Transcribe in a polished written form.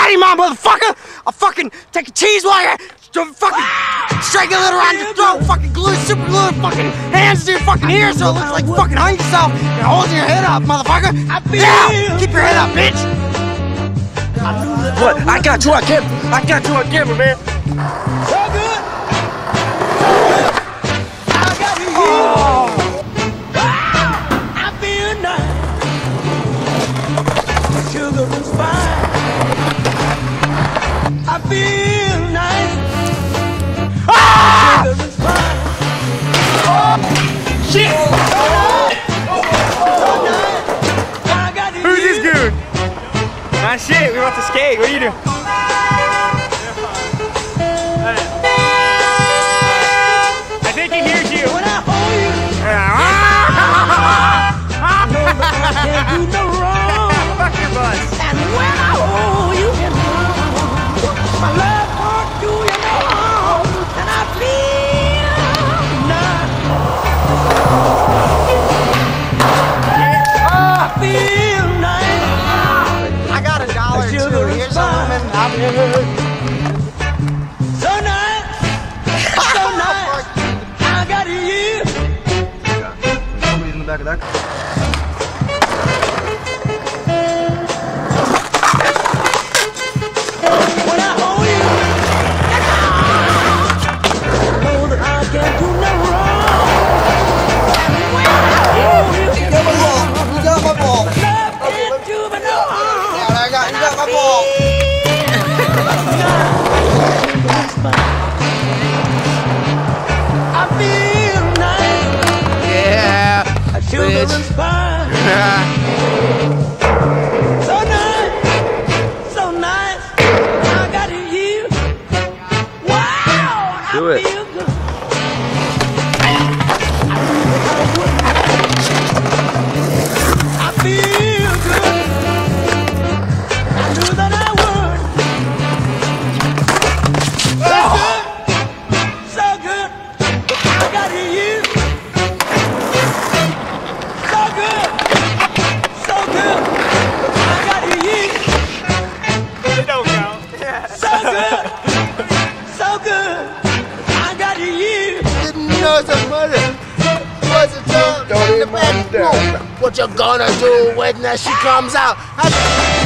daddy, mom, motherfucker! I'll fucking take a cheese wire, fucking strangle it around your throat, fucking glue, super glue your fucking hands to your fucking ears so it looks like you fucking hung yourself and holding your head up, motherfucker! Now! Keep your head up, bitch! What? I got you on camera. I got you on camera, man. So good. I got you here. I feel nice. Sugar and spice. I feel nice. Sugar and spice. Shit! So nice. I got you Who's this here. dude? Nah, shit, we want to skate. What do you do? I think he hears you. When I hold you, know that I can't do no wrong. Fuck your bus. And when I hold you, my love won't do you no harm. And I feel nice. I feel nice. I got $1 too. Here's a woman. So nice. So nice. I got you. Somebody's in the back of that car. When I hold you, know that I can't do no wrong. And when I hold you, You got my ball. love can't do me no harm. Yeah, you got my ball. I feel nice. Yeah. A sugar and spice. So nice. So nice. I got you. Wow. Do I it. feel good. I feel good. I knew that I would. So good. I got you. So good. So good. I got you. It don't count. So good. So good. I got you. Didn't know some mother. What's the tongue? Don't hit my dad. What you gonna do when she comes out?